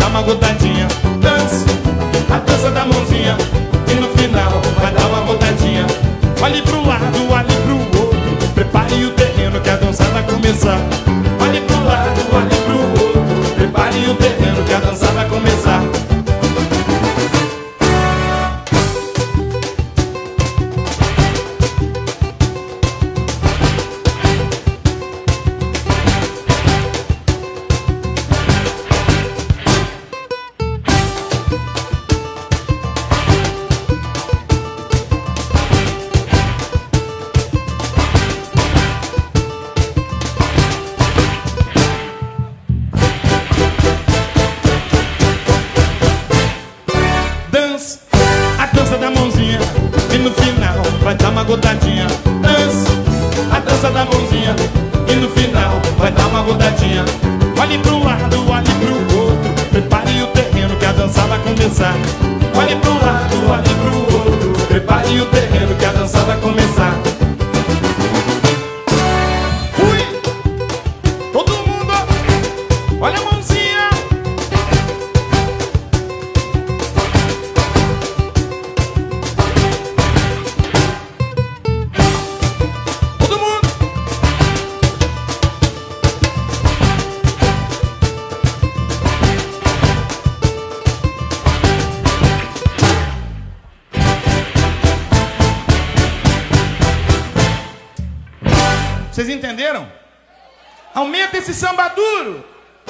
dar uma rodadinha. Dance, a dança da mãozinha, e no final vai dar uma rodadinha. Olhe pro lado, olhe pro outro, prepare o terreno que a dança vai começar. Olhe pro lado, olhe pro outro, prepare o terreno que a dança vai começar. Vai dar uma rodadinha. Dance, a dança da mãozinha, e no final vai dar uma rodadinha. Olhe pro lado, olhe pro outro, prepare o terreno que a dança vai começar. Olhe pro lado, olhe pro outro, prepare o terreno que a dança vai começar. Fui! Todo mundo, olha a mãozinha. Vocês entenderam? Aumenta esse samba duro.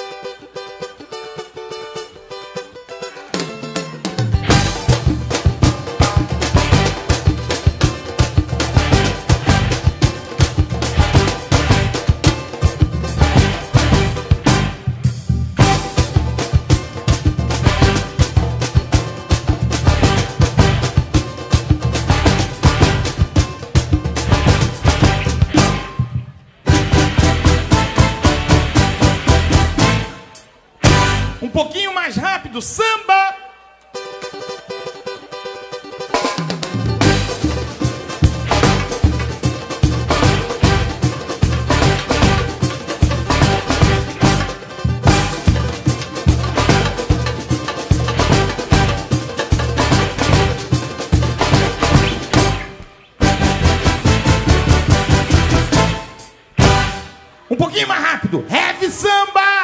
Um pouquinho mais rápido, samba! Um pouquinho mais rápido, heavy samba!